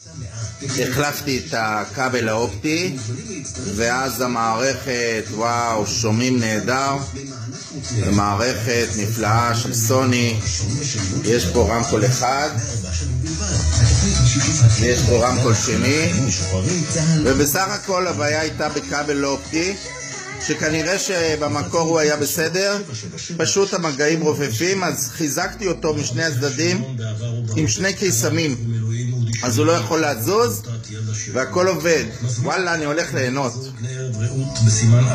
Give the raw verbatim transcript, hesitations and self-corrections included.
החלפתי את הכבל האופטי, ואז המערכת, וואו, שומעים נהדר, מערכת נפלאה של סוני. יש פה רמקול אחד, יש פה רמקול שני, ובסך הכל הבעיה הייתה בכבל אופטי, שכנראה שבמקור הוא היה בסדר, פשוט המגעים רופפים, אז חיזקתי אותו משני הצדדים עם שני קיסמים, אז הוא לא יכול לזוז והכל עובד. וואלה, אני הולך ליהנות.